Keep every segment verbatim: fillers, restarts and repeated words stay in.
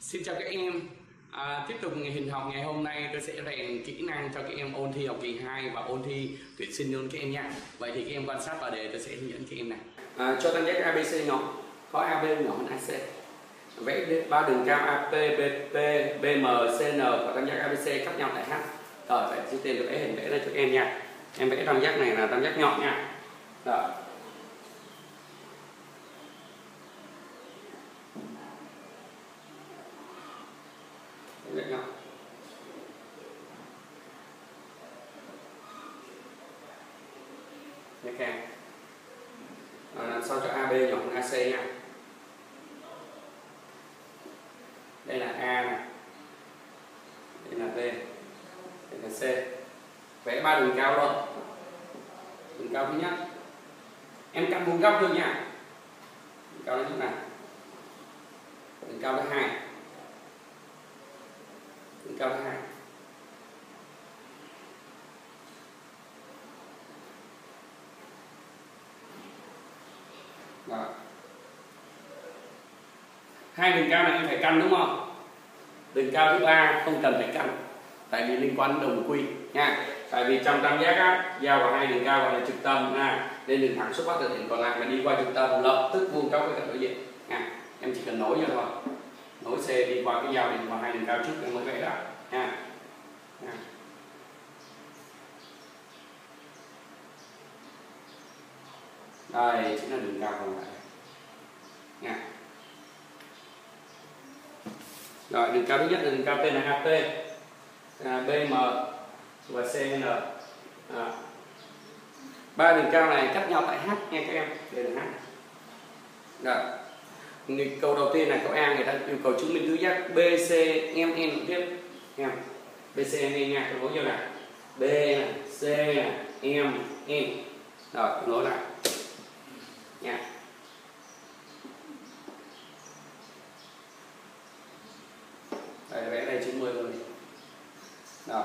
Xin chào các em. À, tiếp tục hình học ngày hôm nay tôi sẽ rèn kỹ năng cho các em ôn thi học kỳ hai và ôn thi tuyển sinh luôn các em nha. Vậy thì các em quan sát vào đề tôi sẽ hướng dẫn các em này. À, cho tam giác a bê xê nhỏ có a bê nhỏ hơn a xê. Vẽ ba đường cao a pê, bê pê, bê em, xê en của tam giác a bê xê cắt nhau tại H. Rồi vậy trước tiên tôi vẽ hình vẽ ra cho các em nha. Em vẽ tam giác này là tam giác nhọn nha. Rồi. Tam giác nhọn. Nha. À, làm sao cho a bê nhỏ hơn a xê nha. Đây là A này, đây là B, đây là C. Vẽ ba đường cao luôn. Đường cao thứ nhất, em cắt vuông góc thôi nha. Đường cao thứ nhất này, đường cao thứ hai, đường cao thứ hai. Đó. Hai đường cao này em phải căn đúng không? Đường cao thứ ba không cần phải căn, tại vì liên quan đến đồng quy nha. Tại vì trong tam giác á, giao vào hai đường cao gọi là trực tâm nha, nên đường thẳng xuất phát từ điểm còn lại mà đi qua trực tâm lập tức vuông góc với cạnh đối diện nha. Em chỉ cần nối cho thôi, nối C đi qua cái giao điểm vào hai đường cao trước em mới vẽ ra nha. nha. Đây chính là đường cao còn lại nha. Rồi đường cao thứ nhất là đường cao tên là a pê, à, bê em và xê en. À. Ba đường cao này cắt nhau tại H nha các em. Đây là H. Rồi. Câu đầu tiên là câu A, người ta yêu cầu chứng minh tứ giác bê xê em en tiếp nha. bê xê em en nha, tôi nối vô là B là C là M N. Rồi tôi nối lại nha. Đây vẽ đây chín mươi rồi. Rồi.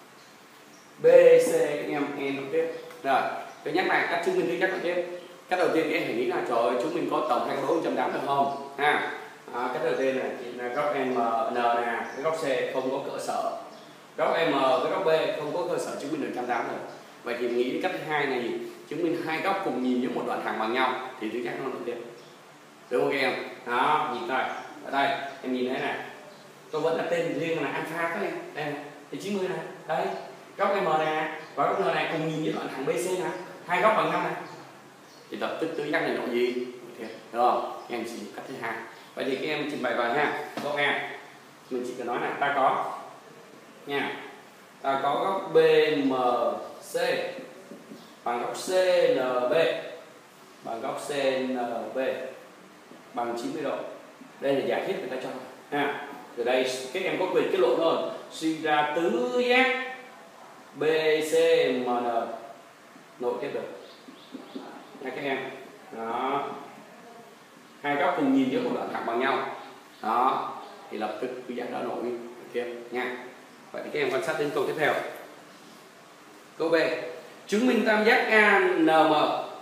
B C M N tiếp. Rồi, tôi nhắc lại các chứng minh tứ giác tiếp. Cách đầu tiên các em phải nghĩ là trời ơi, chúng mình có tổng hai góc bốn trăm tám mươi được không? Ha. À, cách đầu tiên này là góc M N nè, cái góc C không có cơ sở. Góc M với góc B không có cơ sở chứng minh được một trăm tám mươi rồi. Vậy thì mình nghĩ đến cách thứ hai này gì? Chứng minh hai góc cùng nhìn với một đoạn thẳng bằng nhau thì tứ giác nó được tiếp. Đúng không các em? Đó, nhìn đây. Ở đây, em nhìn thấy này. Tôi vẫn là tên riêng là alpha các em. Đây này, thì chín mươi này. Đây, góc M này và góc N này cùng nhìn với đoạn thẳng bê xê này, hai góc bằng nhau này. Thì lập tức tứ giác này nó gì? Được không? Em chỉ cách thứ hai. Vậy thì các em trình bày vào ha. Câu A, mình chỉ cần nói là ta có nha. Ta có góc bê em xê bằng góc xê en bê bằng góc xê en bê bằng chín mươi độ. Đây là giả thiết người ta cho ha. Từ đây các em có quyền kết luận luôn, suy ra tứ giác bê xê em en nối tiếp được nha các em. Đó, hai góc cùng nhìn với một đoạn thẳng bằng nhau, đó thì lập tức tứ giác đã nối tiếp nha. Vậy thì các em quan sát đến câu tiếp theo. Câu B, chứng minh tam giác a en em.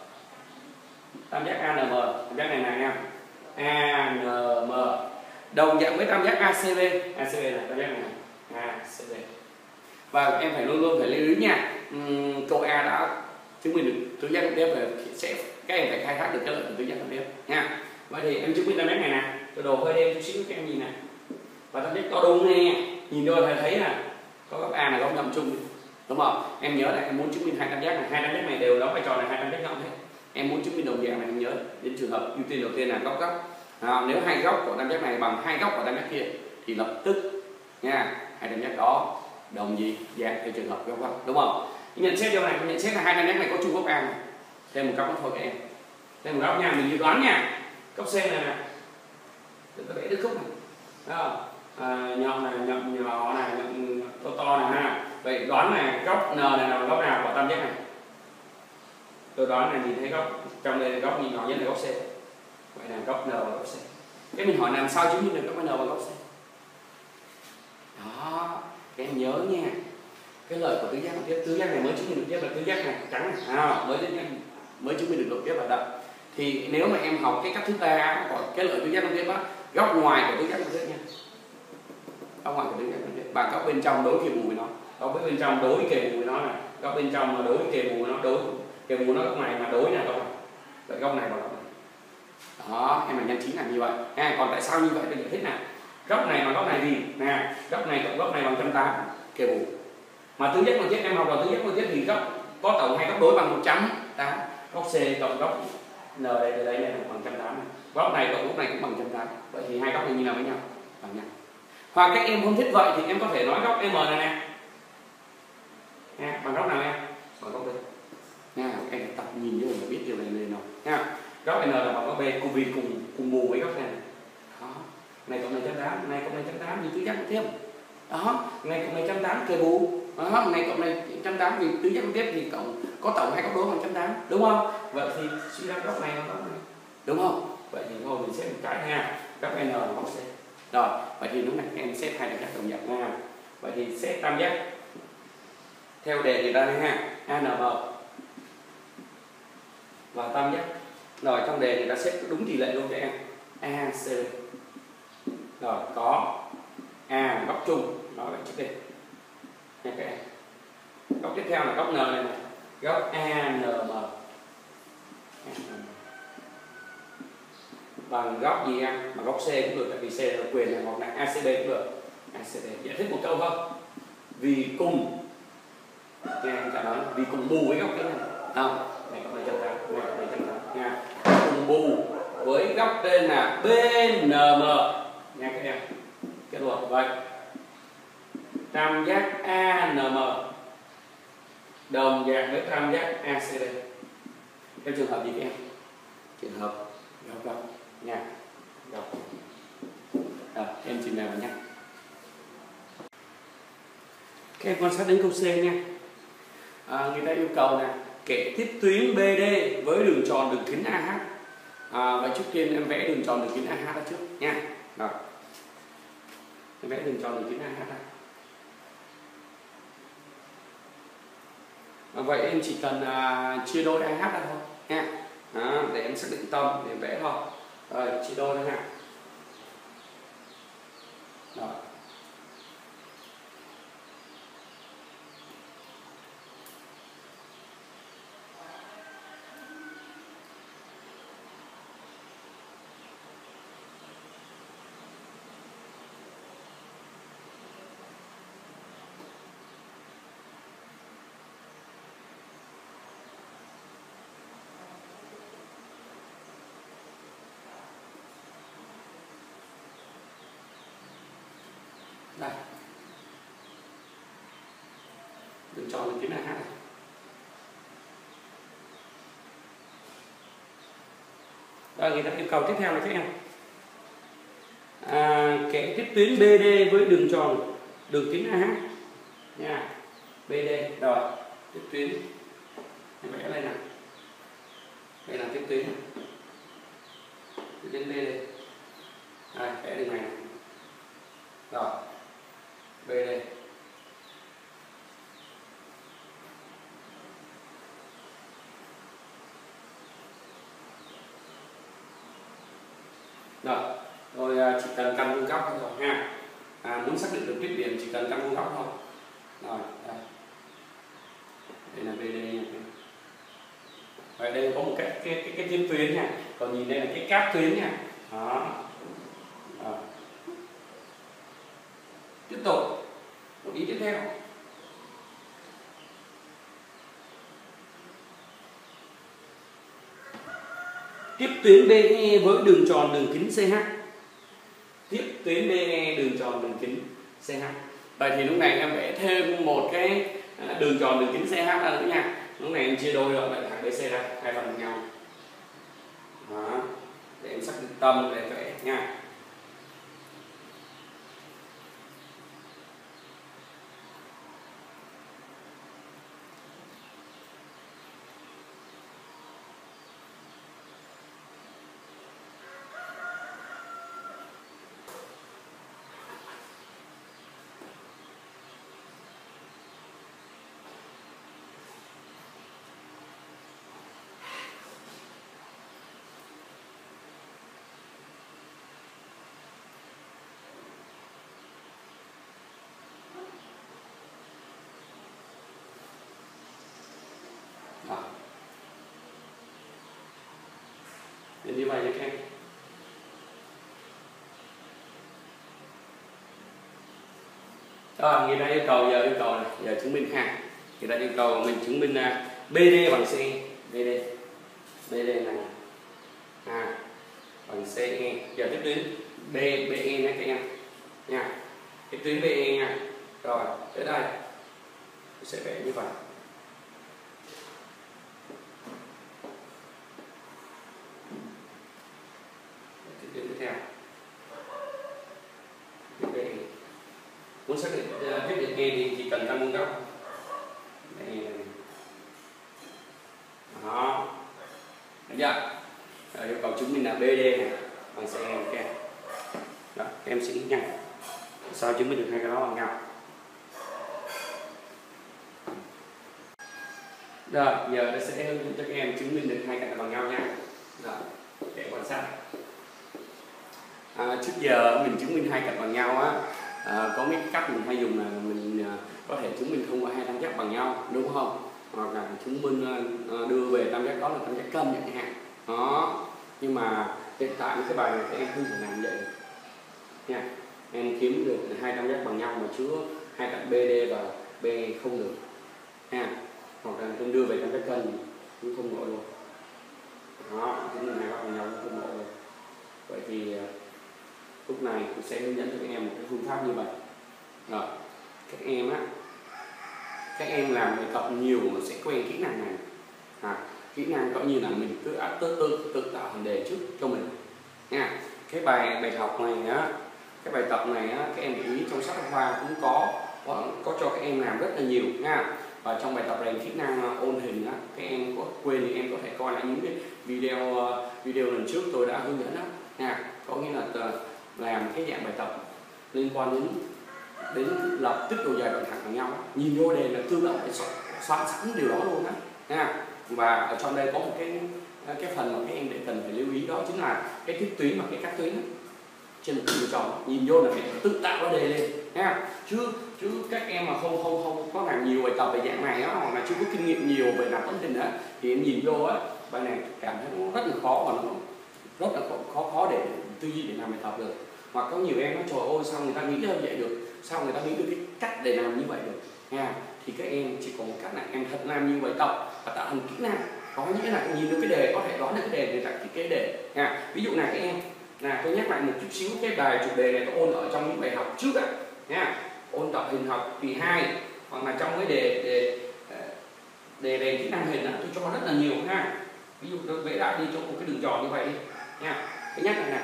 Tam giác a en em, tam giác này này nha, a en em đồng dạng với tam giác a xê bê. a xê bê là tam giác này, a xê bê. Và em phải luôn luôn phải lưu ý nha. Uhm, câu A đã chứng minh được tứ giác tiếp rồi, sẽ các em phải khai thác được cái lợi của tứ giác tiếp nha. Vậy thì em chứng minh tam giác này nè, tôi đồ hơi đen chút xíu các em nhìn này. Và tam giác to đúng nè, nhìn vô phải thấy là có góc A là góc nhậm chung, đúng không? Em nhớ là em muốn chứng minh hai tam giác này, hai tam giác này đều đóng vai trò là hai tam giác nhọn hết. Em muốn chứng minh đồng dạng này, em nhớ đến trường hợp ưu tiên đầu tiên là góc góc. À, nếu hai góc của tam giác này bằng hai góc của tam giác kia thì lập tức nha, hai tam giác đó đồng gì dạng theo trường hợp góc góc, đúng không? Nhận xét điều này, nhận xét là hai tam giác này có chung góc A này. Thêm một góc nữa thôi các em, thêm một góc nha, mình dự đoán nha. Góc C này nè, tôi vẽ đứt khúc này, thấy không? À, nhọn này, nhọn nhỏ này, nhọn to to này ha. Vậy đoán này góc N này là góc nào của tam giác này? Tôi đoán là nhìn thấy góc trong đây là góc nhìn nhỏ nhất là góc C. Vậy là góc N và góc C. Cái mình hỏi làm sao chứng minh được góc N và góc C? Đó, các em nhớ nha. Cái lợi của tứ giác tiếp, tứ giác này mới chứng minh được tiếp là tứ giác này trắng này, à, mới tứ giác mới chứng minh được độ tiếp là đậm. Thì nếu mà em học cái cách thứ ba có cái lợi tứ giác tiếp á, góc ngoài của tứ giác tiếp nha. góc ngoại của tứ giác quan tiếp, và góc bên trong đối kề bù với nó, góc bên trong đối kề bù với nó này, góc bên trong mà đối kề bù với nó, đối kề bù nó góc này mà đối này góc này, vậy góc này vào góc này. Đó, em là nhân chính là như vậy. À, còn tại sao như vậy tôi giải thích nào. Góc này mà góc này gì? Nè, góc này cộng góc này bằng một trăm tám mươi kề bù. Mà tứ giác quan tiếp em học vào tứ giác quan tiếp thì góc có tổng hai góc đối bằng một trăm tám, góc C cộng góc N đây từ đây này bằng một trăm tám mươi. Góc này cộng góc này cũng bằng một trăm tám mươi. Vậy thì hai góc này như nào với nhau? Bằng nhau. Hoặc các em không thích vậy thì em có thể nói góc M này nè. Nha, bằng góc nào em? Bằng góc B. Nha, em phải tập nhìn vô để biết điều này này nào. Nha. Góc N là bằng góc B cùng vì cùng cùng bù với góc này. Đó. Này cộng này một trăm tám mươi, này cộng này một trăm tám mươi thì tứ giác quan tiếp. Đó, này cộng này một trăm tám mươi kề bù. Đó, này cộng này một trăm tám mươi vì tứ giác quan tiếp thì cộng có tổng hai góc đối bằng một trăm tám mươi, đúng không? Vậy thì suy ra góc này là góc này. Đúng không? Vậy thì thôi mình xét một cái ha. Góc N là góc C. Rồi, vậy thì lúc này em xét hai tam giác đồng dạng nha. Vậy thì xét tam giác theo đề người ta đây ha, a en em và tam giác. Rồi trong đề người ta xếp đúng tỷ lệ luôn cho em. a xê bê. Rồi có A là góc chung, nói vậy trước đi. Nha các em. Góc tiếp theo là góc N này này. Góc a en em bằng góc gì em? Bằng góc C cũng được, tại vì C là quyền này, hoặc là a xê bê cũng được. a xê bê giải thích một câu không? Vì cùng nghe em trả lời vì cùng bù với góc cái này. Không, này góc này chân tám, này góc này chân tám nha. Cùng bù với góc tên là bê en em nha các em. Kết luận vậy. Tam giác a en em đồng dạng với tam giác a xê bê. Cái trường hợp gì các em? Trường hợp góc góc nha. Góc. Rồi, em trình bày vào nhé. Các em quan sát đến câu C nha. À, người ta yêu cầu là kẻ tiếp tuyến bê đê với đường tròn đường kính a hát. À, vậy trước tiên em vẽ đường tròn đường kính a hát ra trước nha. Rồi. Em vẽ đường tròn đường kính a hát ra. À, vậy em chỉ cần à, chia đôi a hát ra thôi nha. À, để em xác định tâm để em vẽ thôi. Rồi, chia đôi ra ha. Rồi. Đây. Đường tròn đường kính a hát này. Rồi người ta yêu cầu tiếp theo là các em. À, kẻ tiếp tuyến bê đê với đường tròn đường kính a hát nha. bê đê rồi, tiếp tuyến. Em vẽ đây nào. Đây là tiếp tuyến. Tiếp tuyến bê đê. Đây, vẽ đường này. Rồi. bê đê. Rồi, rồi chỉ cần căn vuông góc thôi rồi ha. À, muốn xác định được khuyết điểm chỉ cần căn vuông góc thôi. Rồi, đây. Đây là bê đê nha. Ở đây có một cái cái cái, cái tiếp tuyến nha. Còn nhìn đây là cái cáp tuyến nha. Đó. Rồi. Tiếp tục một ý tiếp theo. Tiếp tuyến bê e với đường tròn đường kính xê hát. Tiếp tuyến bê e đường tròn đường kính xê hát. Vậy thì lúc này em vẽ thêm một cái đường tròn đường kính xê hát ra nữa nha. Lúc này em chia đôi rồi lại thẳng bê xê ra hai phần với nhau. Đó. Để em xác định tâm để vẽ nha. như vậy nha các em. Rồi, người ta yêu cầu giờ yêu cầu này, giờ chứng minh ha. Người ta yêu cầu mình chứng minh là bê đê bằng C, bê đê, bê đê này, à, bằng xê e. Giờ tiếp tuyến B, bê e nha các em, nha. Tiếp tuyến bê e nha. Rồi, tới đây sẽ vẽ như vậy. Tiếp tuyến tiếp theo. bê e. Muốn xác định uh, viết được E thì chỉ cần tăng vuông góc. Đây này. Đó. Được chưa? Rồi, yêu cầu chứng minh là bê đê này bằng xê e này các em. Đó, các em sẽ nghĩ nhanh. Sao chứng minh được hai cái đó bằng nhau? Rồi, giờ tôi sẽ hướng dẫn cho các em chứng minh được hai cạnh bằng nhau nha. Rồi, để quan sát. À, trước giờ mình chứng minh hai cạnh bằng nhau á, à, có mấy cách mình hay dùng là mình à, có thể chứng minh không có hai tam giác bằng nhau, đúng không? Hoặc là chứng minh à, đưa về tam giác đó là tam giác cân chẳng hạn. Đó. Nhưng mà hiện tại cái bài này các em không thể làm vậy được. Nha. Em kiếm được hai tam giác bằng nhau mà chứa hai cạnh bê đê và bê e không được. Ha. Hoặc là tôi đưa về tam giác cân cũng không nổi luôn. Đó, chứng minh hai góc bằng nhau cũng không nổi luôn. Vậy thì lúc này tôi sẽ hướng dẫn cho các em một cái phương pháp như vậy. Rồi, các em á, các em làm bài tập nhiều nó sẽ quen kỹ năng này. À, kỹ năng coi như là mình cứ tự tự tự tạo hình đề trước cho mình nha. Cái bài bài học này á, cái bài tập này á, các em để ý trong sách giáo khoa cũng có, có có cho các em làm rất là nhiều nha. Và trong bài tập này kỹ năng ôn hình á, các em có quên thì em có thể coi lại những cái video video lần trước tôi đã hướng dẫn đó nha. Có nghĩa là làm cái dạng bài tập liên quan đến đến lập tích độ dài đoạn thẳng bằng nhau, nhìn vô đề là tự động phải soạn sẵn điều đó luôn á nha. Và ở trong đây có một cái cái phần mà các em để cần phải lưu ý, đó chính là cái tiếp tuyến và cái cắt tuyến trên một đường tròn, nhìn vô là phải tự tạo ra đề lên nha. Chứ chứ các em mà không không không có làm nhiều bài tập về dạng này á, hoặc là chưa có kinh nghiệm nhiều về làm tấm hình á, thì em nhìn vô á bài này cảm thấy nó rất là khó và nó rất là khó khó để tư duy để làm bài tập được. Hoặc có nhiều em nói trời ơi sao người ta nghĩ ra vậy được, sao người ta nghĩ được cái cách để làm như vậy được nha. Thì các em chỉ có một cách là em thật làm như bài tập và tạo thành kỹ năng, có nghĩa là nhìn được cái đề có thể đoán được cái đề để đặt thiết kế đề nha. Ví dụ này các em là tôi nhắc lại một chút xíu cái bài chủ đề này tôi ôn ở trong những bài học trước ạ nha, ôn tập hình học kỳ hai hoặc là trong cái đề đề đề đề kỹ năng hình đó, tôi cho rất là nhiều ha. Ví dụ tôi vẽ lại đi cho một cái đường tròn như vậy đi nha. Cái nhắc này nè,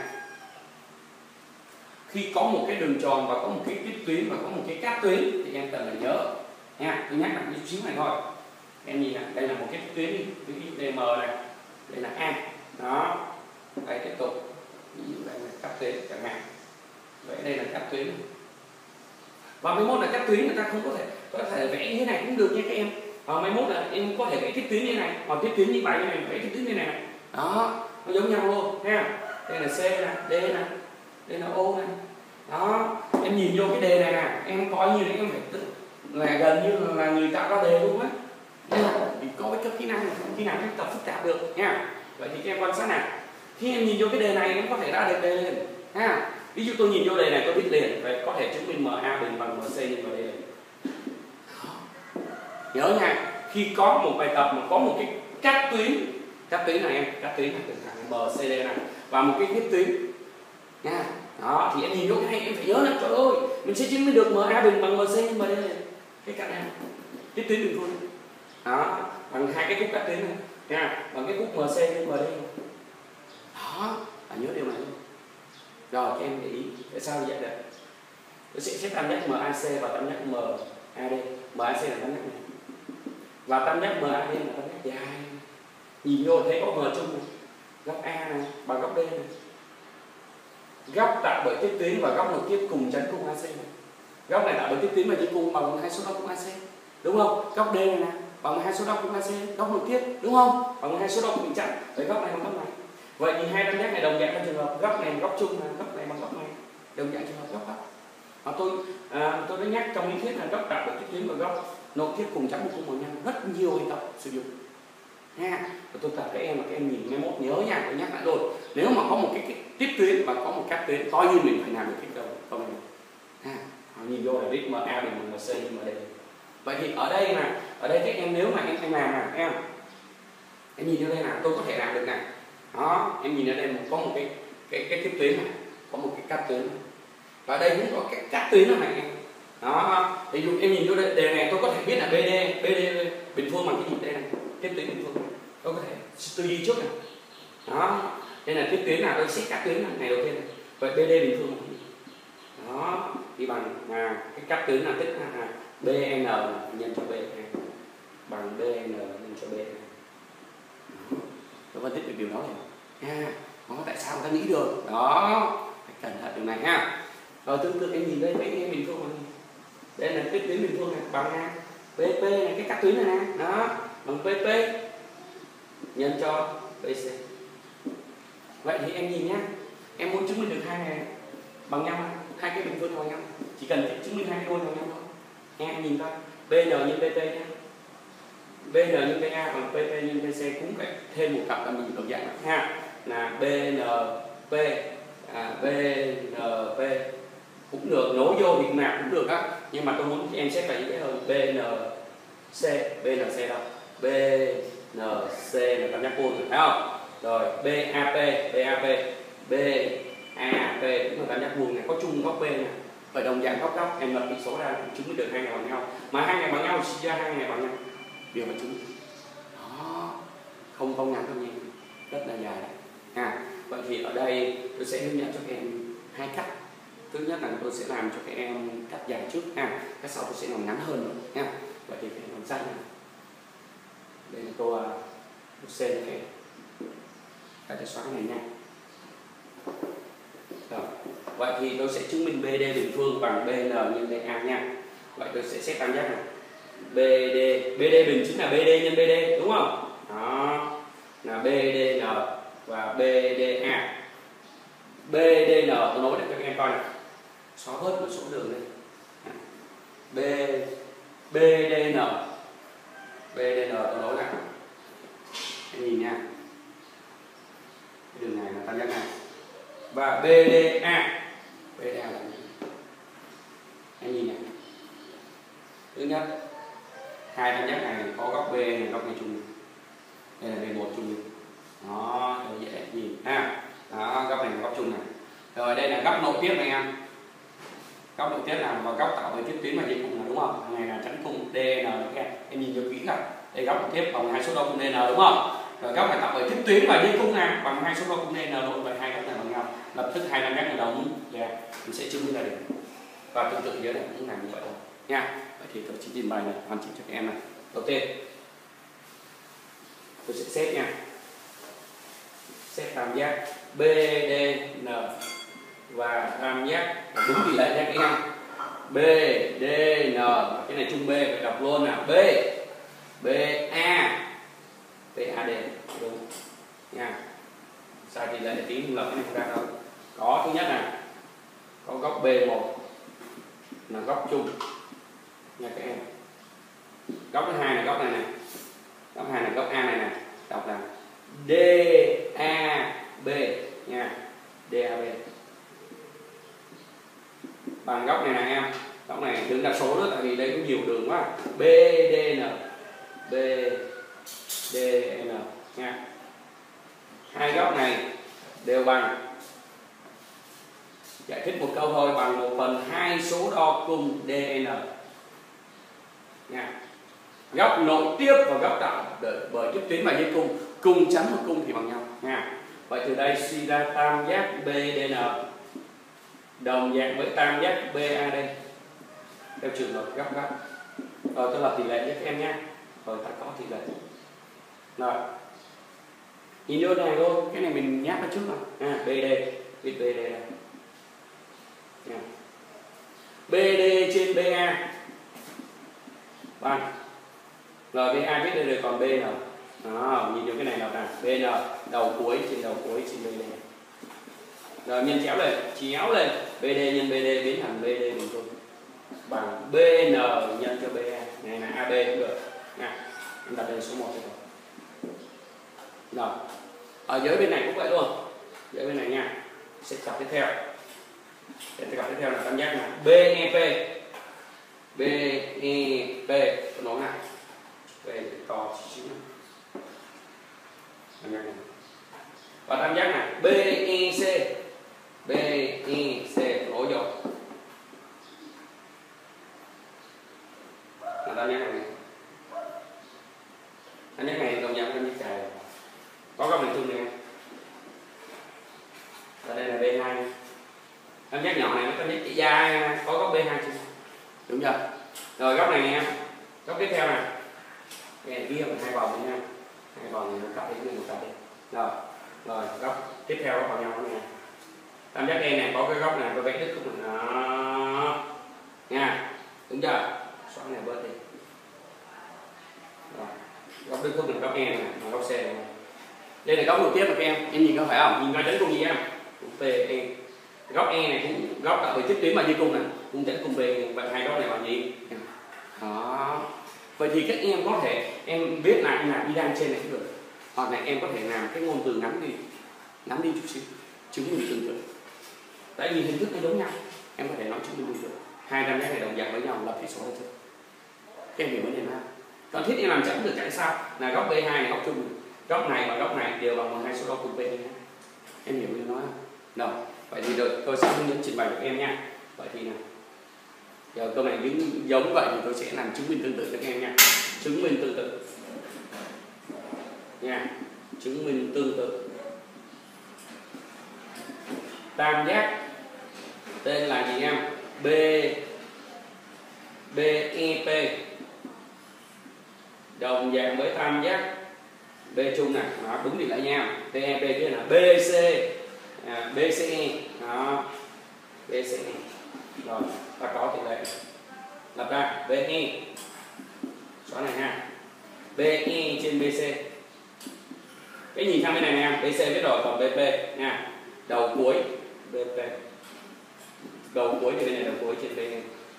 khi có một cái đường tròn và có một cái tiếp tuyến và có một cái cát tuyến thì em cần phải nhớ nha. Tôi nhắc lại một chút xíu này thôi. Em nhìn này, đây là một cái tiếp tuyến đi, ví dụ đây M này, đây là A, đó. Đây tiếp tục, ví dụ đây là cát tuyến chẳng hạn. Vậy đây là cát tuyến. Và mai mốt là cát tuyến người ta không có thể có thể vẽ như thế này cũng được nha các em. Và mai mốt là em có thể vẽ tiếp tuyến như này, hoặc tiếp tuyến như vậy như này, vẽ tiếp tuyến như này này. Đó, nó giống nhau luôn ha. Đây là C nè, D nè, đây là O nè. Đó, em nhìn vô cái đề này nè, em coi như là em phải tự là gần như là người tạo ra đề luôn á. Thì có cái cấp kỹ năng kỹ năng tập phức tạp được nha. Vậy thì các em quan sát này, khi em nhìn vô cái đề này em có thể ra được đề liền ha. Ví dụ tôi nhìn vô đề này tôi biết liền, vậy có thể chứng minh MA bình bằng MC nhưng mà đây là nhớ nha, khi có một bài tập mà có một cái cắt tuyến, cắt tuyến này em, cắt tuyến này từ thẳng M C D này và một cái tiếp tuyến nha. Đó, thì em nhìn vô cái này em phải nhớ là trời ơi, mình sẽ chứng minh được MA bình bằng MC nhưng mà đây là cái cạnh này, tiếp tuyến bình phương. Đó, bằng hai cái khúc cắt tuyến này nha, bằng cái khúc MC nhưng mà đây. Đó, phải nhớ điều này luôn. Rồi các em để ý tại sao như vậy đấy. Tôi sẽ xét tam giác MAC và tam giác MAD. MAC là tam giác này và tam giác MAD là tam giác dài. Nhìn vô thấy có M chung này, góc A này bằng góc D này, góc tạo bởi tiếp tuyến và góc nội tiếp cùng chắn cung A C này. Góc này tạo bởi tiếp tuyến và chia cung bằng hai số góc cung A C, đúng không? Góc D này nè bằng hai số góc cung A C, góc nội tiếp, đúng không? Bằng hai số góc bị chặn, với góc này bằng góc này. Vậy thì hai tam giác này đồng dạng trong trường hợp góc này góc chung là góc này bằng góc này, đồng dạng trường hợp góc góc. Mà tôi à, tôi đã nhắc trong lý thuyết là góc tạo bởi tiếp tuyến và góc nội tiếp cùng chắn một cung bằng nhau rất nhiều bài tập sử dụng. nha. Và tôi tập các em mà các em nhìn mai mốt nhớ nha, tôi nhắc lại luôn. Nếu mà có một cái, cái tiếp tuyến và có một cắt tuyến, coi như mình phải làm được cái câu câu này. Ha, nhìn vô là biết M A bình bằng M C M D. Vậy thì ở đây mà ở đây các em nếu mà em em làm nè em em nhìn vô đây nào, tôi có thể làm được này. Đó, em nhìn ở đây có một cái cái cái tiếp tuyến này, có một cái cắt tuyến này. Và đây cũng có cái cắt tuyến này em. Đó, thì dụ em nhìn vô đây đề này tôi có thể biết là B D B D bình phương bằng cái gì đây này, tiếp tuyến bình phương. Tôi có thể tư duy trước này. Đó, đây là tiếp tuyến nào tôi xét cắt tuyến này đầu tiên này. Vậy B D bình phương bằng gì? Đó, thì bằng à, cái cắt tuyến là tức là B N nhân cho B này bằng B N nhân cho B này. Tôi phân tích được điều đó rồi nha. Đó, tại sao người ta nghĩ được? Đó, phải cẩn thận điều này ha. Rồi tương tự em nhìn đây mấy em bình phương bằng gì? Đây là tiếp tuyến bình phương này bằng A, P P này cái cắt tuyến này nè, đó bằng P P nhân cho B C. Vậy thì em nhìn nhá, em muốn chứng minh được hai này bằng nhau, hai cái bình phương bằng nhau, chỉ cần chứng minh hai cái đôi bằng nhau thôi. Em nhìn coi, B N nhân B T nhá, B N nhân B A bằng P P nhân B C, cũng phải thêm một cặp là mình đồng dạng ha, là B N P à, B N P cũng được, nối vô thì nào cũng được á, nhưng mà tôi muốn em xét là những cái hơn B N C, B N C đâu, B N C là tam giác vuông, phải không? Rồi B A P, B A P, B A P cũng là tam giác vuông này, có chung góc B này, phải đồng dạng góc góc, em lập tỷ số ra chứng minh được hai này bằng nhau, mà hai này bằng nhau thì suy ra hai này bằng nhau, điều mà chứng minh. Đó, không không ngắn không nhanh, rất là dài đấy. À, vậy thì ở đây tôi sẽ hướng dẫn cho các em hai cách. Thứ nhất là tôi sẽ làm cho các em cắt dài trước ha, cái sau tôi sẽ làm ngắn hơn nữa nha. Vậy thì các em làm xanh này, đây là tô C này, các em xóa này nha. Rồi. Vậy thì tôi sẽ chứng minh B D bình phương bằng B N nhân B A nha. Vậy tôi sẽ xét tam giác này, B D B D bình chính là B D nhân B D đúng không? Đó là B D N và B D A. B D N tôi nói để các em coi này, xóa bớt một số đường đi. B B D N B D N tôi nói là em nhìn nha, cái đường này là tam giác này, và B D A B D A là gì? Em nhìn này, thứ nhất hai tam giác này có góc B này, góc này chung, đây là B một chung, đó dễ nhìn ha. Đó, góc này là góc chung này. Rồi đây là góc nội tiếp này em, góc nội tiếp là và góc tạo về tiếp tuyến và dây cùng là đúng không? Thằng này là chẵn cung D N em, em nhìn cho kỹ cả. Đây góc nội tiếp bằng hai số đo cung D N đúng không? Rồi góc này tạo về tiếp tuyến và dây cung này bằng hai số đo cung D N luôn, vậy hai góc này bằng nhau. Lập tức hai tam giác này đầu muốn ra, mình sẽ chứng minh ra được. Và tương tự dưới này cũng làm như vậy thôi nha. Vậy thì tôi chỉ trình bày này hoàn chỉnh cho các em này. Đầu tiên tôi sẽ xếp nha, xếp tam giác B D N và tam giác đúng tỷ lệ nha các em, B D N, cái này chung B phải đọc luôn là B B A B A D đúng nha, sai tỷ lệ tí không lập cái này không ra đâu. Có thứ nhất là có góc B một là góc chung nha các em, góc thứ hai là góc này này, góc hai là góc A này này, đọc là D A B nha, D A B bằng góc này này em, góc này đừng đặt số nữa tại vì đây có nhiều đường quá, B D N B D N nha, hai góc này đều bằng, giải thích một câu thôi, bằng một phần hai số đo cung D N nha. Góc nội tiếp và góc tạo bởi tiếp tuyến và dây cung, cung chấm một cung thì bằng nhau nha. Vậy từ đây suy ra tam giác B D N đồng dạng với tam giác B A D theo trường hợp góc góc. Rồi tôi lập tỷ lệ cho các em nha. Rồi ta có tỷ lệ. Rồi nhìn vô này luôn, cái này mình nháp vào trước rồi. À, B D, viết B D đây. Nha. B D trên B A bằng, rồi B A viết đây rồi còn B N. Đó, nhìn vô cái này là B N đầu cuối trên đầu cuối trên B D. Rồi nhân chéo lên, chéo lên, B D nhân B D biến thành B D bình phương bằng B N nhân cho B A. Này là A B cũng được nha. Em đặt lên số một rồi. Rồi ở dưới bên này cũng vậy luôn, dưới bên này nha, sẽ cặp tiếp theo, sẽ cặp tiếp theo là tam giác là bê e pê, bê e pê nó này, về to xíu này, và tam giác này bê e xê, bê e xê nối rồi, là tam giác này, tam giác này đồng dạng tam giác trời, có góc này chung này, và đây là bê hai, tam giác nhỏ này nó tam giác chỉ dài, có góc bê hai chung, đúng chưa? Rồi góc này nha, góc tiếp theo này, cái này kia hai vòng nữa nha, hai vòng này nó cặp đi một cặp đi, rồi rồi góc tiếp theo nó vào nhau nữa nè, tam giác đen này có cái góc này tôi vẽ đứt khúc này đó nha, đúng chưa? Xóa này bớt đi, rồi góc đứt khúc này góc E này, này góc C này, đây là góc đầu tiếp mà các em em nhìn có phải không? Nhìn ra chấn cùng gì em? Cùng P E, góc E này cũng góc tạo với tiếp tuyến bao nhiêu cung này, cũng chấn cùng B, vậy hai góc này bằng gì? Đó. Vậy thì các em có thể em viết lại em làm đi đang trên này cũng được, hoặc là em có thể làm cái ngôn từ ngắn đi, ngắn đi chút xíu, chứng minh tương tự. Tại vì hình thức nó giống nhau, em có thể nói chứng minh tương tự. Hai tam giác này đồng dạng với nhau lập tỷ số là chưa? Các em hiểu vấn đề nào? Còn thiết em làm chậm được tại sao? Là góc B hai này góc chung, góc này và góc này đều bằng một hai số đo cùng B hai. Em hiểu điều nói không? Rồi, vậy thì được, tôi sẽ hướng dẫn trình bày cho em nha. Vậy thì nào. Giờ câu này giống, giống vậy thì tôi sẽ làm chứng minh tương tự cho các em nha. Chứng minh tương tự nha, chứng minh tương tự. Tam giác tên là gì em? B bê e pê đồng dạng với tam giác B chung này, nó đúng thì lại nha. bê e pê kia là bê xê, à, bê xê e, đó, bê xê e. Rồi, ta có tỷ lệ lập ra bê e, xóa này ha, bê e trên bê xê. Cái nhìn sang bên này nè, bê xê biết rồi, còn bê pê nha, đầu cuối bê pê, đầu cuối thì bên này đầu cuối trên bê e.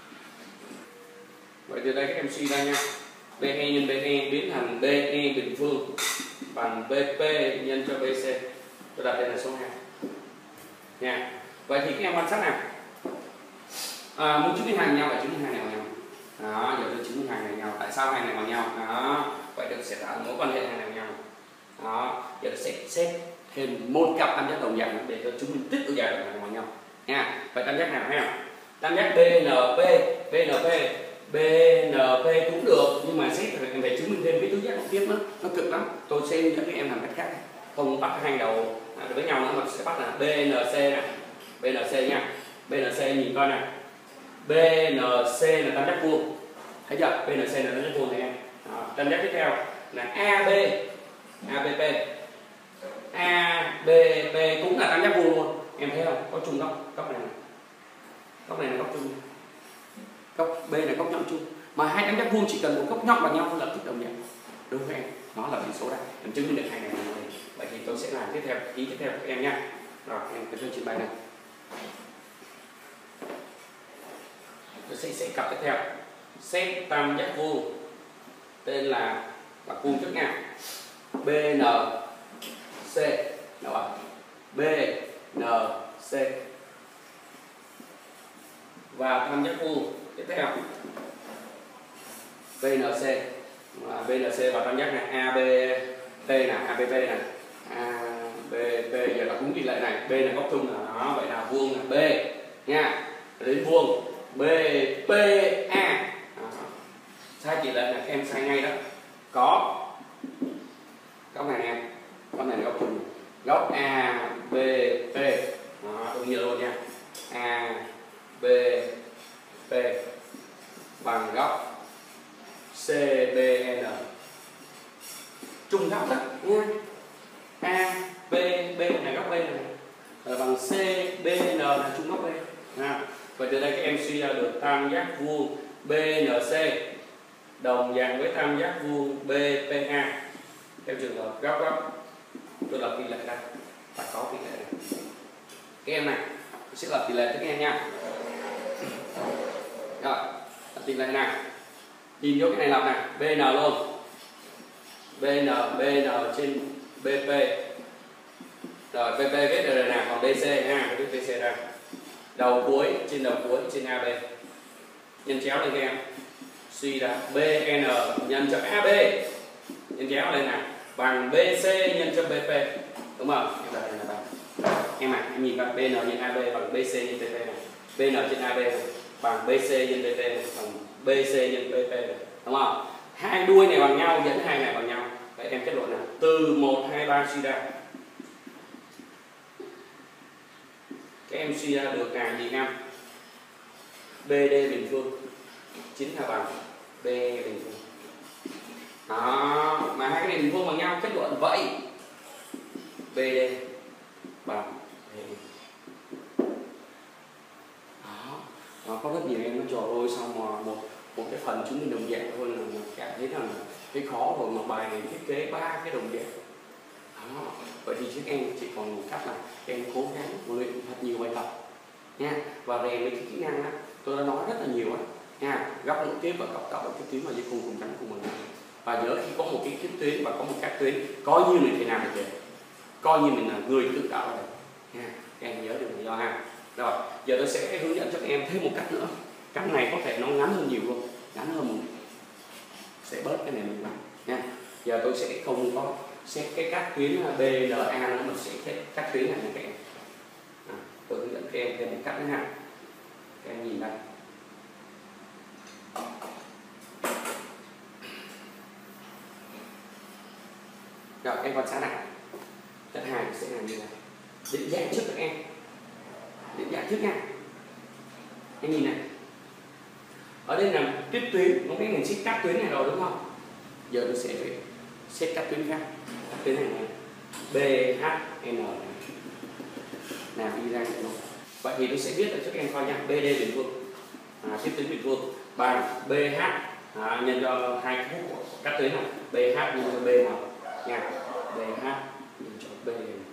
Vậy từ đây các em suy ra nha, bê e nhân bê e biến thành bê e bình phương bằng bê pê nhân cho bê xê. Tôi đặt đây là số hai nha. Vậy thì các em quan sát nào, à, muốn chứng minh hai bằng nhau phải chứng minh hai này bằng nhau. Đó, giờ tôi chứng minh hai này bằng nhau. Tại sao hai này bằng nhau? Đó, vậy tôi sẽ tạo mối quan hệ hai này bằng nhau. Đó, giờ tôi sẽ xét thêm một cặp tam giác đồng dạng để tôi chứng minh tích độ dài đồng dạng bằng nhau nha. Vậy tam giác nào thấy không? Tam giác bê en pê, bê en pê, bê en pê cũng được, nhưng mà xét thì phải chứng minh thêm cái tứ giác cộng tiếp nữa, nó cực lắm. Tôi sẽ hướng dẫn các em làm cách khác, không bắt hai đầu với nhau nữa mà sẽ bắt là bê en xê này, bê en xê nha. bê en xê nhìn coi này, bê en xê là tam giác vuông, thấy chưa? bê en xê là tam giác vuông này em. Đó, tam giác tiếp theo là a bê, a bê pê, a bê pê cũng là tam giác vuông luôn, em thấy không? Có chung góc, góc này, này. Góc này là góc chung, góc B là góc nhọn chung, mà hai tam giác vuông chỉ cần một góc nhọn bằng nhau lập tức đồng dạng, đúng không em? Nó là tỷ số đây, em chứng minh được hai này này. Vậy thì tôi sẽ làm tiếp theo, ý tiếp theo các em nha. Rồi em cái chương trình bài này, tôi sẽ sẽ cặp tiếp theo, xét tam giác vuông tên là bậc vuông trước nha, bê en xê, đúng không? bê en xê và tam giác vuông tiếp theo bê en xê, bê en xê và tam giác này a bê pê này, a bê pê này, a bê pê, giờ nó cũng tỷ lệ này, B là góc chung là đó, vậy là vuông là B nha, đến vuông bê pê a, sai tỷ lệ là các em sai ngay đó, có góc này nè, góc này là góc chung, góc a bê pê, đó, đúng như luôn nha, a bê pê bằng góc xê bê en, chung góc đó nha, a bê pê là góc B này, rồi bằng xê bê en là chung góc B nha. Vậy từ đây các em suy ra được tam giác vuông bê en xê đồng dạng với tam giác vuông bê pê a theo trường hợp góc góc. Tôi lập tỷ lệ đây, phải có tỷ lệ này. Các em này, tôi sẽ lập tỷ lệ cho các em nha. Rồi, lập tỷ lệ này. Nhìn vô cái này lập này, bê en luôn. bê en, bê en trên bê pê. Rồi bê pê viết được nào, còn bê xê ha, viết bê xê ra. Đầu cuối, trên đầu cuối trên a bê. Nhân chéo lên các em. Suy ra bê en nhân cho a bê. Nhân chéo lên nào. Bằng bê xê nhân cho bê pê. Đúng không? Em đặt này là bằng. Em ạ, à, em nhìn vào bê en nhân a bê bằng bê xê nhân bê pê này. bê en trên a bê này bằng bê xê nhân bê pê này, bằng bê xê nhân bê pê này. Đúng không? Hai đuôi này bằng nhau, dẫn hai này bằng nhau. Vậy em kết luận nào. Từ một, hai, ba suy ra. Các em suy ra được là gì em? bê đê bình phương chính là bằng B bình phương. Đó, mà hai cái này bình phương bằng nhau, kết luận vậy bê đê bằng bê đê. Đó, đó, có rất nhiều em nó trò ôi xong mà một một cái phần chứng minh đồng dạng thôi là mình cảm thấy rằng cái khó rồi, mà bài này thiết kế ba cái đồng dạng. Đó, vậy thì các em chỉ còn một cách là em cố gắng luyện thật nhiều bài tập nha, và rèn với cái kỹ năng đó. Tôi đã nói rất là nhiều á nha, góc nội tiếp và góc cọc cái tuyến mà dây cùng cùng cánh cùng mình. Và nhớ khi có một cái tiếp tuyến và có một các tuyến, coi như mình thể nào được vậy, coi như mình là người tự tạo ra được nha. Các em nhớ được lý do ha. Rồi giờ tôi sẽ hướng dẫn cho các em thêm một cách nữa. Cách này có thể nó ngắn hơn nhiều luôn, ngắn hơn một sẽ bớt cái này mình làm nha. Giờ tôi sẽ không có xét cái các tuyến bê en a nữa, mình sẽ các tuyến này các em. À, tôi hướng dẫn các em thêm một cách nữa ha. Các em nhìn đây. Rồi em quan sát này. Cách hai sẽ làm như này. Định dạng trước các em. Định dạng trước nha. Em nhìn này. Ở đây là tiếp tuyến, có cái mình xếp các tuyến này rồi đúng không? Giờ tôi sẽ phải xếp các tuyến khác. Các tuyến này này. bê hát en này. Nào đi ra vậy luôn. Vậy thì tôi sẽ viết cho các em coi nha. bê đê bình phương. À, tiếp tuyến bình phương bằng bê hát à, nhân cho hai cái khúc của các tuyến này. bê hát nhân cho B nào nha. bê hát nhân cho B.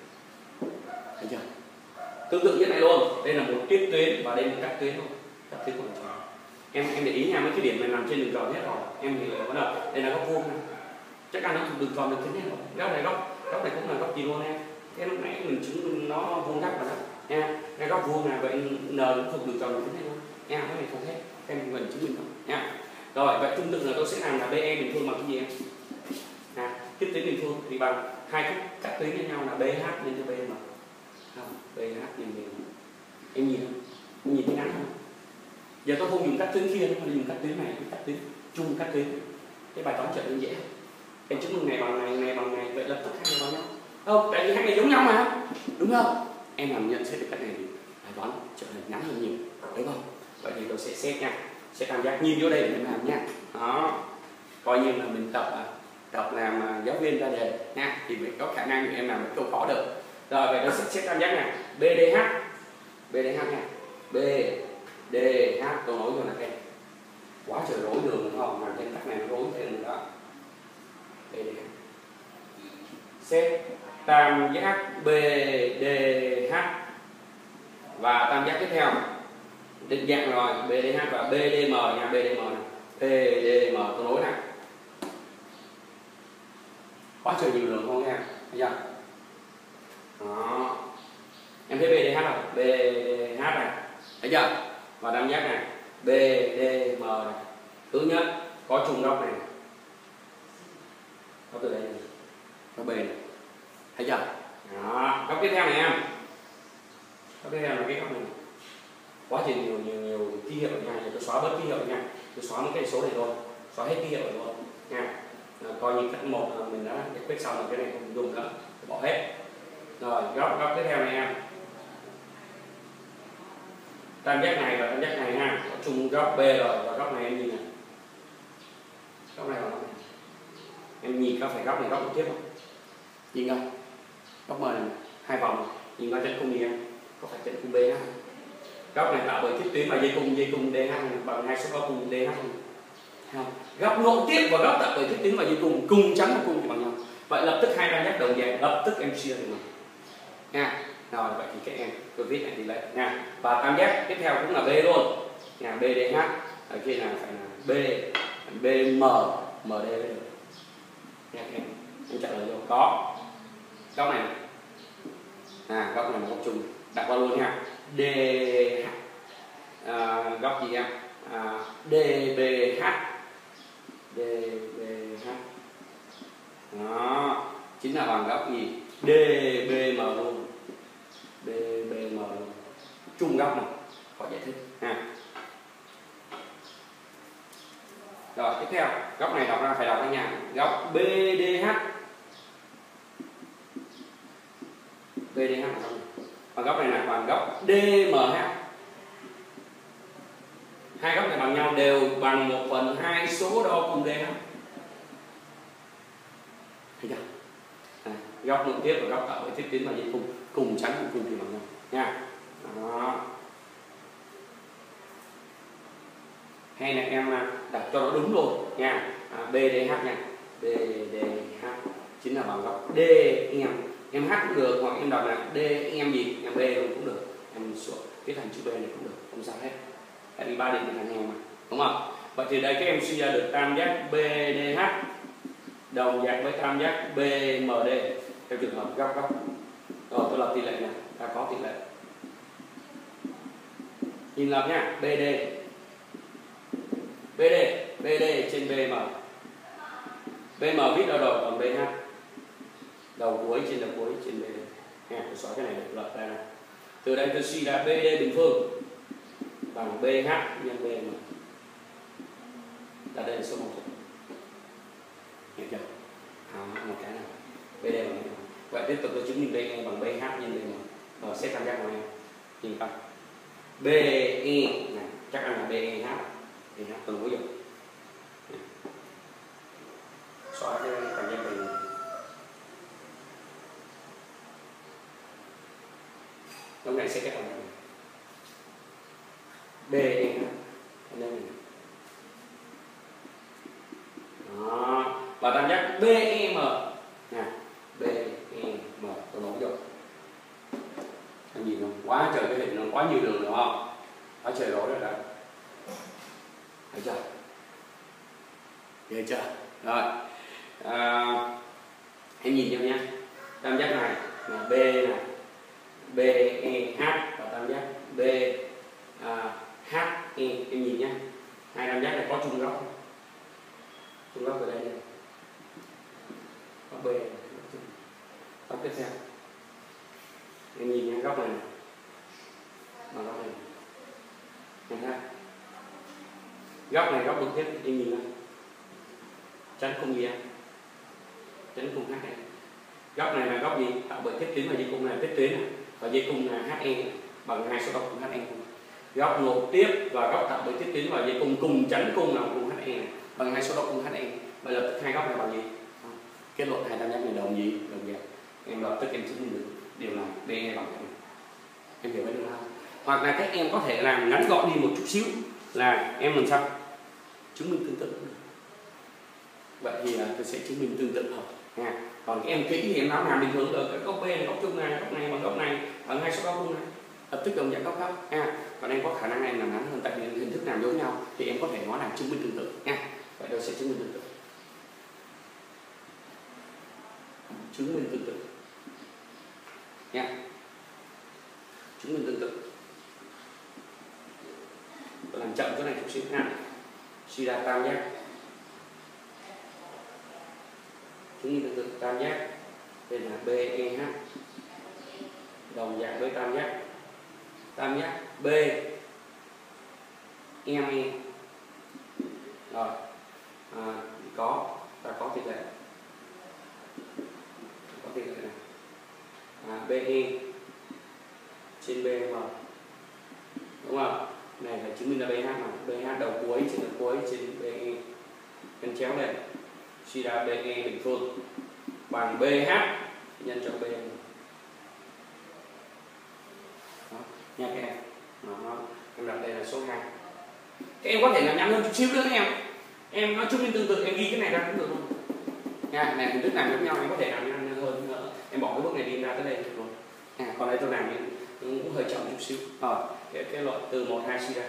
Thấy chưa? Tương tự như này luôn. Đây là một tiếp tuyến và đây là các tuyến luôn. Các tuyến của mình. Em em để ý nha, mấy cái điểm này nằm trên đường tròn hết rồi. Em thì bắt đầu đây là góc vuông này. Chắc ăn nó thuộc đường tròn được thế này rồi. Góc này góc góc này cũng là góc gì luôn em. Cái lúc nãy mình chứng minh nó vuông góc rồi đó nha. Cái góc vuông này vậy n cũng thuộc đường tròn được thế này luôn nha. Cái này không hết, em mình chứng minh rồi nha. Rồi vậy tương tự là tôi sẽ làm là bê e bình phương bằng cái gì em? À, tiếp tuyến bình phương thì bằng hai khúc các tuyến với nhau là bê hát nhân cho bê em. Không, bê hát nhân bê em. Em nhìn không? Em nhìn thấy ngắn không? Giờ tôi không dùng các tuyến kia nữa, mà dùng các tuyến này với các tuyến chung các tuyến. Cái bài toán trở nên dễ. Em chứng minh này bằng này, này bằng này, vậy lập tức hai này bằng nhau. Không, tại vì hai này giống nhau mà, đúng không? Em làm nhận xét được cách này thì bài toán trở nên ngắn hơn nhiều, đúng không? Vậy thì tôi sẽ xét nha, sẽ cảm giác nhìn vô đây để em làm nha. Đó, coi như là mình tập tập làm giáo viên ra đề nha, thì mới có khả năng em làm một câu khó được. Rồi vậy tôi sẽ xét cảm giác này, bê đê hát, bê đê hát nha, B đê hát tôi nói cho là em quá trời rối đường đúng không? Mà trên cách này nó rối thêm nữa đó. bê đê hát. Xét tam giác bê đê hát và tam giác tiếp theo định dạng rồi bê đê hát và bê đê em nha, bê đê em này, bê đê em tôi nối này. Quá trời nhiều đường không nha, thấy chưa? Đó. Em thấy bê đê hát không? bê đê hát này, thấy chưa? Và tam giác này bê đê em này. Thứ nhất có trùng góc này. Góc từ đây này. Góc B này. Thấy chưa? Đó, góc tiếp theo này em. Góc tiếp theo là cái góc này. Quá trình nhiều nhiều nhiều ký hiệu nha, giờ tôi xóa bớt ký hiệu nha. Tôi xóa mấy cái số này thôi, xóa hết ký hiệu này luôn nha. À, coi như cách một là mình đã giải quyết xong rồi, cái này không dùng nữa, bỏ hết. Rồi, góc góc tiếp theo này em. Tam giác này và tam giác này ha, có chung góc B rồi, và góc này em nhìn này. Góc này và góc này. Em nhìn có phải góc này góc tiếp không? Nhìn không? Góc M này, hai vòng, nhìn coi chân cung gì em? Có phải chân cung B ha? Góc này tạo bởi tiếp tuyến và dây cung, dây cung đê hát bằng hai số góc cung đê hát không? Không. Góc nội tiếp và góc tạo bởi tiếp tuyến và dây cung cùng chấm và cung thì bằng nhau. Vậy lập tức hai tam giác đồng dạng, lập tức em chia được rồi. Nha. Rồi vậy thì các em tôi viết này tỷ lệ nha. Và tam giác tiếp theo cũng là B luôn. Nhà bê đê hát ở kia là phải là B bê em em đê được. Nha các em. Em trả lời vô có. góc này à, góc này là góc chung, đặt vào luôn nha. DH à, góc gì em à, đê bê hát, đê bê hát đó chính là bằng góc gì đê bê em luôn, đê bê em luôn, chung góc này khỏi giải thích ha. Rồi tiếp theo góc này đọc ra phải đọc ra nha, góc bê đê hát, bê đê hát là góc này, và góc này là bằng góc đê em hát. Hai góc này bằng nhau đều bằng một phần hai số đo cùng đê hát. Thấy chưa? À, góc nội tiếp và góc tạo với thiết tuyến và dây cùng cùng chắn cùng cùng thì bằng nhau nha. Đó. Hay là em đặt cho nó đúng luôn nha. À, bê đê hát nha, bê đê hát chính là bằng góc đê em, em hát cũng được, hoặc em đọc là đê em gì em B cũng được, em sửa cái thành chữ B này cũng được, không sao hết, tại vì ba điểm thì thành em mà, đúng không? Vậy thì đây các em suy ra được tam giác bê đê hát đồng dạng với tam giác bê em đê theo trường hợp góc góc. Rồi tôi lập tỷ lệ này, ta có tỷ lệ. Nhìn lập nha, bê đê bê đê bê đê trên bê em. bê em viết đâu rồi, còn bê hát đầu cuối trên đầu cuối trên bê đê. Nha, tôi xóa cái này được lập ra này. Từ đây tôi suy ra bê đê bình phương bằng bê hát nhân bê em. Là đây là số mẫu thức. Hiểu chưa? À, một cái nào bê đê bằng bê em. Vậy tiếp tục tôi chứng minh bê e bằng bê hát nhân bê em. Rồi xét tam giác của em. Nhìn không? bê e này chắc là bê e hát. bê hát tôi nói rồi. Xóa cái tam giác này. Lúc này sẽ kết hợp B E đó, và tam giác bê em nè, bê em tôi nói rồi, anh nhìn không? Quá trời cái hình nó quá nhiều đường đúng không? Quá trời rối rồi đấy, thấy chưa? Thấy chưa? Rồi, à, em nhìn nhau nhé, tam giác này là B này, bê e hát và tam giác bê hát e, em nhìn nhé, hai tam giác này có chung góc, chung góc ở đây này, góc B, góc tiếp theo, em nhìn nhé, góc này, và góc này, nhìn ha, góc này góc trực tiếp, em nhìn này, chắn khung gì em, chắn khung hát e, góc này là góc gì, tạo bởi thiết tuyến và dây cung này thiết tuyến này, và dây cung là hát e bằng hai số góc cùng hát e. Góc nối tiếp và góc tạo bởi thiết tuyến và dây cung cùng chắn cung là cùng hát e này bằng hai số góc cùng hát e. Vậy lập tức hai góc này bằng gì? Kết luận hai tam giác này đồng gì? Đồng dạng. Em lập tức em chứng minh được điều này bê e bằng này. Em hiểu cái điều nào? Hoặc là các em có thể làm ngắn gọn đi một chút xíu là em làm sao? Chứng minh tương tự. Vậy thì tôi sẽ chứng minh tương tự hợp nha. Còn các em kỹ thì em nói làm bình thường được, cái góc B này góc chung này, góc này bằng góc này bằng hai số góc chung này, lập tức đồng dạng góc góc nha. Còn em có khả năng em làm ngắn hơn tại vì hình thức làm giống nhau thì em có thể nói là chứng minh tương tự nha. Vậy tôi sẽ chứng minh tương tự, chứng minh tương tự nha, chứng minh tương tự. Tôi làm chậm cái này chút xíu nha. Suy ra tam giác, chứng minh tương tự tam giác tên là bê e hát đồng dạng với tam giác tam giác B em e. Rồi à, có ta có tỷ lệ có tỷ lệ này à, bê e trên bê em đúng không? Này phải chứng minh là bê hát mà bê hát đầu cuối trên đầu cuối trên bê e nhân chéo này, suy ra bê e bình phương bằng bê hát nhân cho bê em. Đó, nha các em. Đó, em đặt đây là số hai. Các em có thể làm nhanh hơn chút xíu nữa em. Em nói chứng minh tương tự em ghi cái này ra cũng được luôn. Nha, này hình thức làm giống nhau em có thể làm nhanh hơn nữa. Em bỏ cái bước này đi ra tới đây được rồi. À, còn đây tôi làm cũng hơi chậm chút xíu. Rồi, cái, cái loại từ một hai suy ra.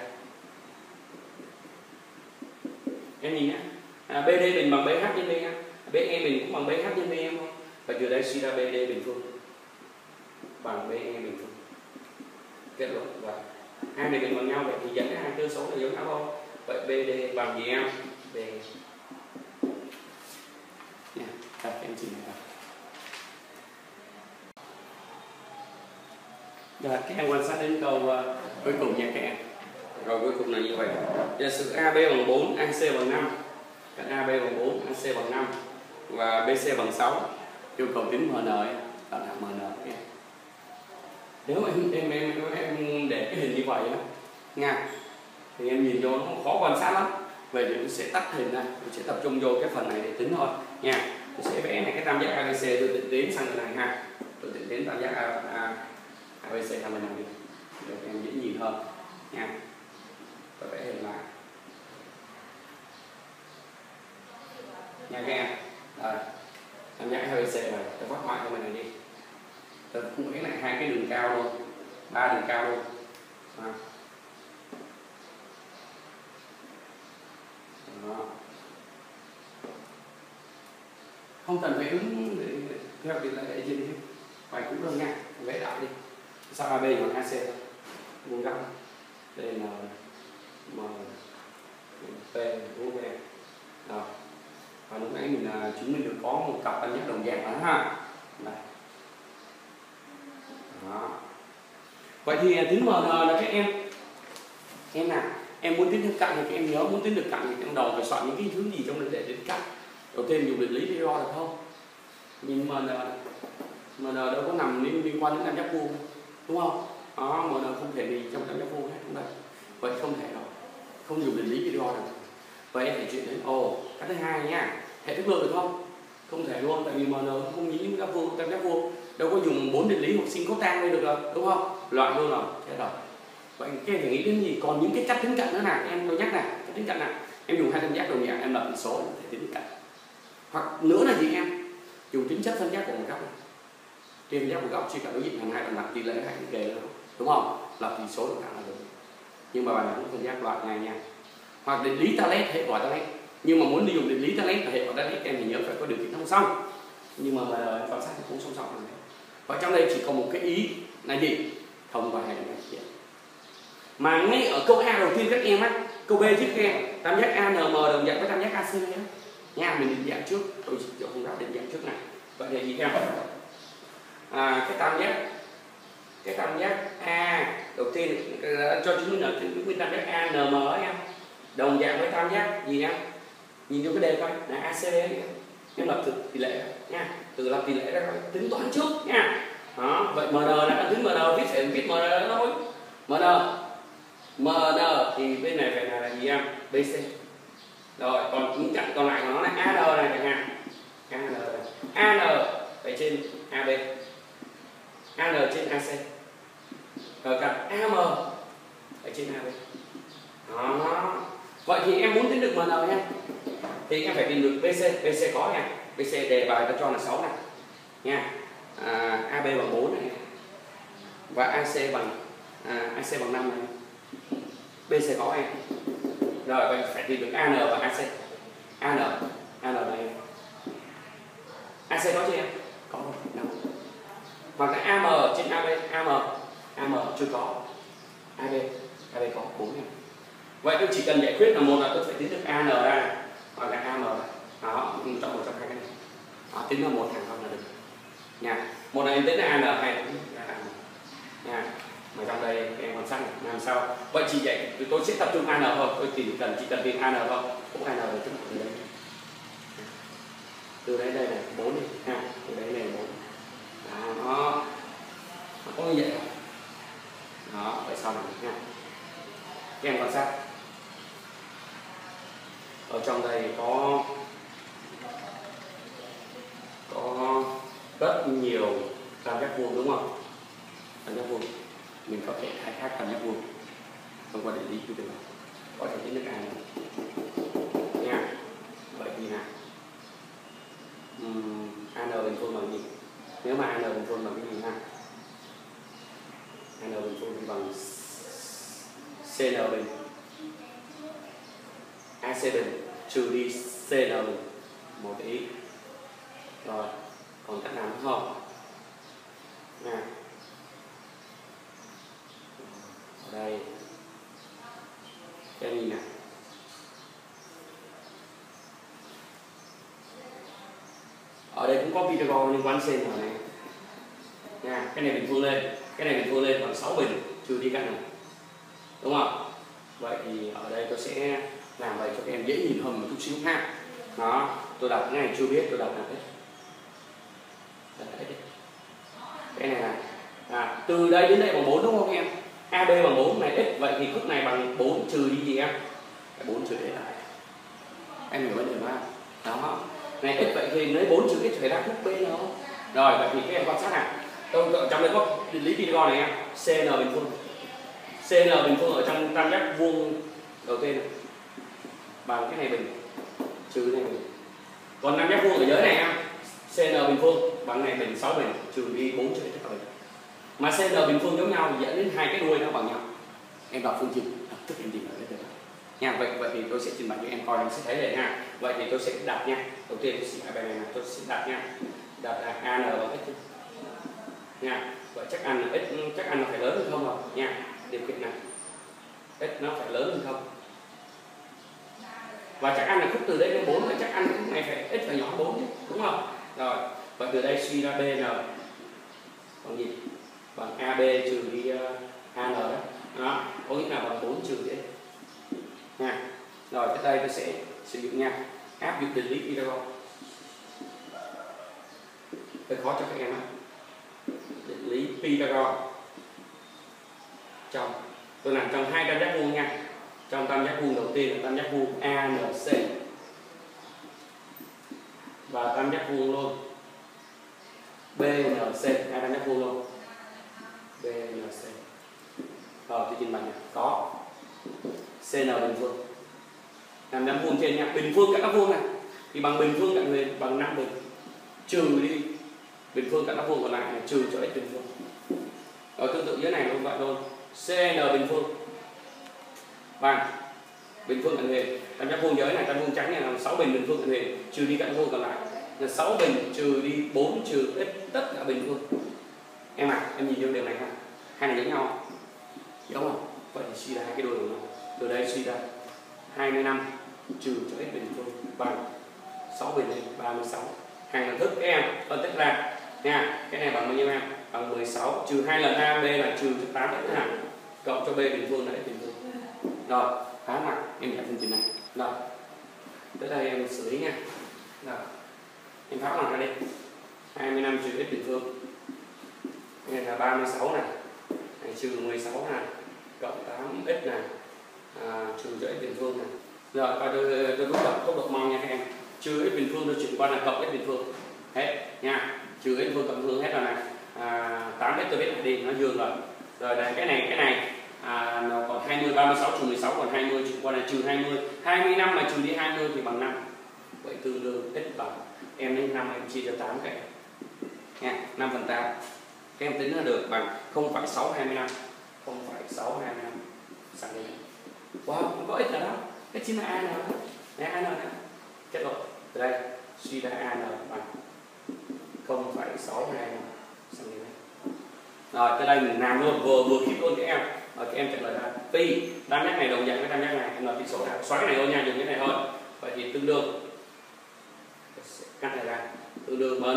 Em nhìn nhé. À, bê đê mình bằng bê hát nhân bê em, bê e mình cũng bằng bê hát nhân bê em thôi. Vậy Vậy từ đây suy ra bê đê bình phương bằng bê e bình phương. Kết luận vậy. Hai này bình bằng nhau, vậy thì dẫn cái hai cơ số là giống nhau thôi. Vậy bê đê bằng gì em? B. Nha, các em chỉ này. Rồi, các em quan sát đến câu uh, cuối cùng nha các em. Rồi cuối cùng là như vậy. Giả sử a bê bằng bốn, a xê bằng năm. Các a bê bằng bốn, a xê bằng năm và bê xê bằng sáu. Yêu cầu tính em en, tạo là em en nha. Nếu em em em em để cái hình như vậy đó, nha, thì em nhìn vô nó khó quan sát lắm. Vậy thì tôi sẽ tắt hình này, tôi sẽ tập trung vô cái phần này để tính thôi nha. Tôi sẽ vẽ này cái tam giác a bê xê, tôi định tiến sang cái này ha. Tôi định tiến tam giác a, a, a bê xê sang bên này đi để em dễ nhìn hơn nha. Tôi vẽ hình lại nha các em. Rồi, tam giác a bê xê này tôi phát họa cho bên này đi. Tôi cũng vẽ lại hai cái đường cao luôn, ba đường cao luôn. À. Đó. Không cần phải ứng để, để, theo tỷ lệ để gì đi, bài cũ đâu nha, vẽ lại đi. Sao a bê bằng a xê thôi, vuông góc đây là m p vuông v. Rồi, và lúc nãy mình uh, chứng minh được có một cặp tam giác đồng dạng đó ha. Đây. Đó. Vậy thì tính em en là các em em nào em muốn tính được cạnh thì các em nhớ, muốn tính được cạnh thì em đầu phải soạn những cái thứ gì trong định để tính cạnh. Đầu tiên dùng định lý để đo được không? Nhưng mà em en đâu có nằm liên, liên quan đến tam giác vuông, đúng không? Đó, em en không thể gì trong tam giác vuông hết không đây. Vậy không thể đâu, không dùng định lý để đo được. Vậy em phải chuyển đến ồ cái thứ hai nha, hệ thức lượng được không? Không thể luôn, tại vì em en không như những các vuông tam giác vuông đâu có dùng bốn định lý hoặc sin cos tan đây được rồi, đúng không? Loại luôn rồi, thế rồi. Vậy các em phải nghĩ đến gì? Còn những cái cách tính cạnh nữa nè, em tôi nhắc này, cách tính cạnh này, em dùng hai tam giác đồng dạng em lập tỷ số để tính cạnh. Hoặc nữa là gì em? Dùng tính chất phân giác của một góc này. Trên phân giác một góc chỉ cần đối diện hàng hai bằng lập tỷ lệ hai cái kề nữa, đúng không? Lập tỷ số được cả là được. Nhưng mà bài này cũng phân giác loại này nha. Hoặc định lý Talet, hệ quả Talet. Nhưng mà muốn dùng định lý Talet và hệ quả Talet em thì nhớ phải có điều kiện song song. Nhưng mà mà quan sát thì cũng song song này. Và trong đây chỉ có một cái ý là gì? Không và hai đồng dạng. Mà ngay ở câu A đầu tiên các em á, câu B trước các em, tam giác a en em đồng dạng với tam giác a xê nhé. Nha, mình định dạng trước, tôi chỉ không ra định dạng trước này. Vậy thì gì em? À, cái tam giác cái tam giác A đầu tiên cho chứng minh là chứng minh tam giác a en em ấy em. Đồng dạng với tam giác gì em? Nhìn vô cái đề coi là a xê ấy, em. Em lập từ tỷ lệ nha, từ lập tỷ lệ ra tính toán trước nha. Đó, vậy em en đã tính em en viết phải viết em en thôi. em en em en thì bên này phải là, là gì em? bê xê. Rồi, còn những cạnh còn lại của nó là a en này chẳng hạn. a en này. a en phải trên a bê. a en trên a xê. Rồi cạnh a em phải trên a bê. Đó. Vậy thì em muốn tính được em en nha. Thì em phải tìm được bê xê, bê xê có nha. bê xê đề bài ta cho là sáu này. Nha. À, a bê bằng bốn này. Và a xê bằng à, a xê bằng năm này. bê xê có em. Rồi vậy phải tìm được a en và a xê. a en, a en là em. a xê có chưa em? Có rồi, năm. Hoặc là a em trên a bê, a em, a em chưa có. a bê, a bê có bốn em. Vậy tôi chỉ cần giải quyết là một là tôi phải tính được a en ra, hoặc là a em. Đó, trong một trong hai cái này. Đó, tính là một thằng không là được. Nha. Một là em tính là a en, hai là tính là a em. Nha. Mà trong đây em quan sát này, làm sao? Vậy chỉ vậy tôi sẽ tập trung a en thôi, tôi chỉ cần chỉ cần tìm a en thôi. Cũng a en được tính từ đây. Từ đây đây này bốn đi ha, từ đây này bốn. Đó. Nó có như vậy không? Đó, vậy sau này nha. Các em quan sát. Ở trong đây có có rất nhiều tam giác vuông đúng không? Tam giác vuông mình có thể khai thác tam giác vuông thông qua định lý quy định có thể tính được a nha. Vậy thì nào uhm, a en bình phương bằng gì? Nếu mà a en bình phương bằng cái gì ha? a en bình phương thì bằng xê en bình a xê bình trừ đi xê en bình một ý. Rồi Còn cách nào nữa không? Nè. Ở đây. Cái nhìn này. Ở đây cũng có Pythagore liên quan sen ở này. Nha, cái này bình phương lên, cái này bình phương lên bằng sáu bình trừ đi căn này. Đúng không? Vậy thì ở đây tôi sẽ làm vậy cho các em dễ nhìn hơn một chút xíu ha. Đó, tôi đọc cái này chưa biết, tôi đọc là hết. Cái này là à, từ đây đến đây bằng bốn đúng không em? a bê bằng bốn này x, vậy thì khúc này bằng bốn trừ đi gì em? bốn trừ x lại. Em hiểu vấn đề không? Đó. Này x vậy thì lấy bốn trừ x phải ra khúc B nữa. Rồi, vậy thì các em quan sát nào. Trong trong đây có định lý Pythagore này em, cn bình phương. cn bình phương ở trong tam giác vuông đầu tiên này bằng cái này bình trừ này bình. Còn tam giác vuông ở dưới này em, cn bình phương bằng này bình sáu bình trừ đi bốn trừ x bình. Mà cn bình phương giống nhau thì dẫn đến hai cái đuôi nó bằng nhau. Em đọc phương trình, lập tức em tìm được cái nha. Vậy vậy thì tôi sẽ trình bày cho em coi em sẽ thấy vậy nha. Vậy thì tôi sẽ đặt nha. Đầu tiên tôi sẽ bài này là tôi sẽ đặt nha. Đặt là an bằng x nha. Vậy chắc ăn là x chắc ăn nó phải lớn hơn không rồi nha. Điều kiện này x nó phải lớn hơn không. Và chắc ăn là khúc từ đây đến bốn, vậy chắc ăn khúc này phải x phải nhỏ bốn chứ, đúng không? Rồi, vậy từ đây suy ra bn bằng gì? Bằng ab trừ đi uh, an đó. Đó, có nghĩa là bằng bốn trừ đi nha. Rồi, tới đây tôi sẽ sử dụng nha, áp dụng định lý Pythagore. Hơi khó cho các em á. Định lý Pythagore trong tôi làm trong hai tam giác vuông nha. Trong tam giác vuông đầu tiên là tam giác vuông a en xê và tam giác vuông luôn bê en xê, hai tam giác vuông luôn bê en xê. Rồi tôi trình bày này có cn bình phương, làm tam vuông trên nha, bình phương cạnh các vuông này thì bằng bình phương cạnh huyền bằng năm bình trừ đi bình phương cạnh các vuông còn lại là trừ cho x bình phương. Rồi tương tự dưới này cũng vậy luôn, cn bình phương bằng bình phương cạnh huyền, tam giác vuông dưới này tam vuông trắng này là sáu bình bình phương cạnh huyền trừ đi cạnh vuông còn lại là sáu bình trừ đi bốn trừ x tất cả bình phương. Em à, em nhìn vô điều này ha, hai này giống nhau giống không? Vậy thì suy ra hai cái đuôi của nó, từ đây suy ra hai mươi lăm trừ cho x bình phương bằng sáu bình này ba mươi sáu. Hàng lần thức các em phân tích ra nha, cái này bằng bao nhiêu em? Bằng mười sáu trừ hai lần a b là trừ cho tám x ha, cộng cho b bình phương là x bình phương. Rồi, khá nặng, em giải phương trình này. Rồi, tới đây em xử lý nha. Rồi, em phá bằng ra đi. hai mươi lăm trừ x bình phương. Cái này là ba mươi sáu này, này trừ mười sáu này, cộng tám x này, à, trừ cho x bình phương này. Rồi, coi tôi tôi rút tốc độ mau nha các em. Trừ x bình phương tôi chuyển qua là cộng x bình phương. Hết nha. Trừ x bình phương cộng phương hết rồi này. À, tám x tôi biết lại đi, nó dương rồi. Rồi đây, cái này cái này à, nó còn hai mươi, ba mươi sáu trừ mười sáu còn hai mươi, chuyển qua là trừ hai mươi. hai mươi lăm mà trừ đi hai mươi thì bằng năm. Vậy tương đương x bằng em lấy năm em chia cho tám cái. Nha, năm phần tám. Các em tính nó được bằng không phẩy sáu hai lăm. không phẩy sáu hai lăm. Sang đây. Wow, không có x nào đó. Cái chính là a nào đó. Đây a nào đó. Kết luận. Từ đây suy ra a n bằng không phẩy sáu hai lăm. Sang đây. Rồi, tới đây mình làm luôn, vừa vừa kít luôn các em. Rồi các em trả lời ra. Phi, tam giác này đồng dạng với tam giác này, em là tỷ số nào? Xóa cái này thôi nha, dùng cái này thôi. Vậy thì tương đương cắt này ra, tương đương mn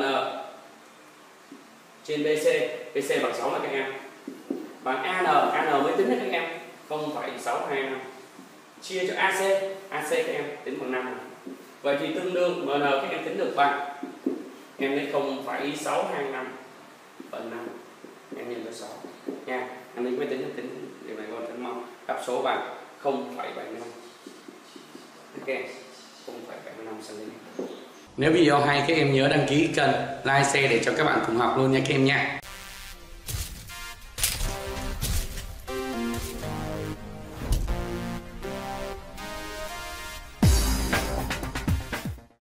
trên bc, bc bằng sáu là các em. Bằng an, an mới tính đấy các em, không phẩy sáu hai lăm. Chia cho ac, ac các em tính bằng năm. Vậy thì tương đương mn các em tính được bằng em lấy không phẩy sáu hai lăm phần năm. Em nhân cho sáu nha, anh ấy mới tính tính điều này con tính mong đáp số bằng không phẩy bảy mươi lăm. Ok, không phẩy bảy mươi lăm xăng-ti-mét. Nếu video hay các em nhớ đăng ký kênh, like, share để cho các bạn cùng học luôn nha các em nha.